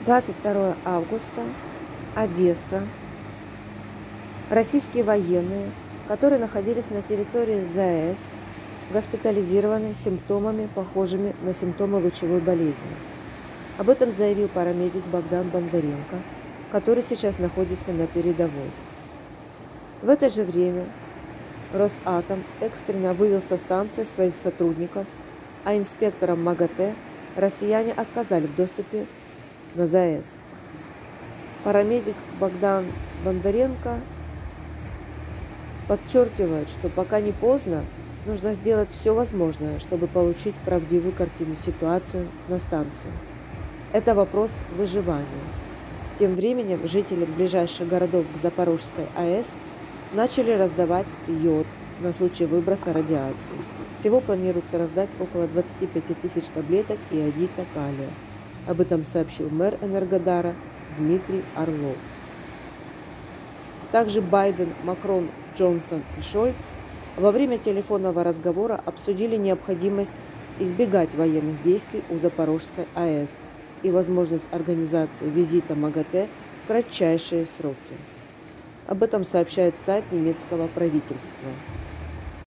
22 августа, Одесса. Российские военные, которые находились на территории ЗАЭС, госпитализированы с симптомами, похожими на симптомы лучевой болезни. Об этом заявил парамедик Богдан Бондаренко, который сейчас находится на передовой. В это же время Росатом экстренно вывел со станции своих сотрудников, а инспекторам МАГАТЭ россияне отказали в доступе на ЗАЭС. Парамедик Богдан Бондаренко подчеркивает, что пока не поздно, нужно сделать все возможное, чтобы получить правдивую картину ситуации на станции. Это вопрос выживания. Тем временем жители ближайших городов к Запорожской АЭС начали раздавать йод на случай выброса радиации. Всего планируется раздать около 25 тысяч таблеток иодита калия. Об этом сообщил мэр Энергодара Дмитрий Орлов. Также Байден, Макрон, Джонсон и Шольц во время телефонного разговора обсудили необходимость избегать военных действий у Запорожской АЭС и возможность организации визита МАГАТЭ в кратчайшие сроки. Об этом сообщает сайт немецкого правительства.